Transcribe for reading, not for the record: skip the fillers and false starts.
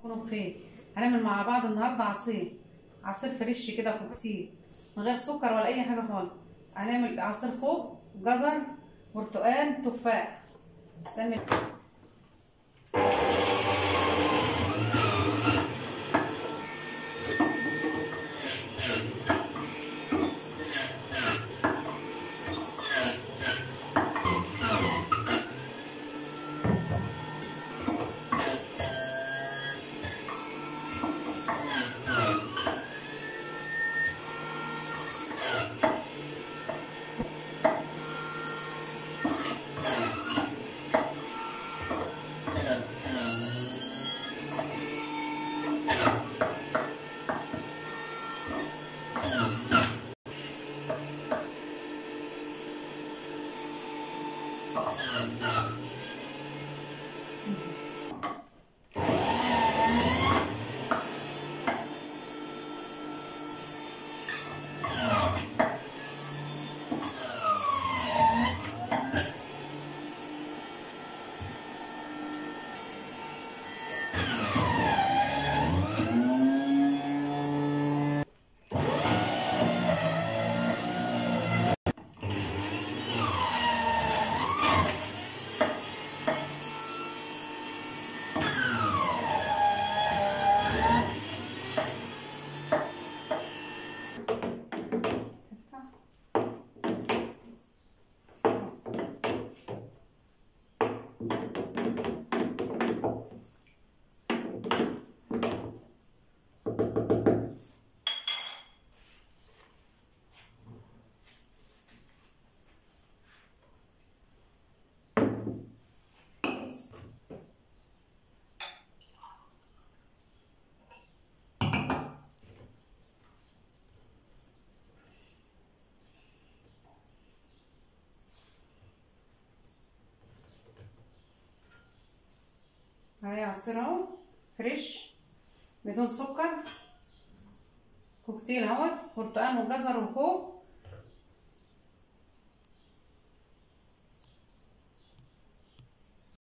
كونوا بخير. هنعمل مع بعض النهارده عصير فريش كده، كوكتيل من غير سكر ولا اي حاجه خالص. هنعمل عصير خوخ، جزر، برتقال، تفاح. سمي عصير اهو فريش بدون سكر، كوكتيل اهوت، برتقال وجزر وخوخ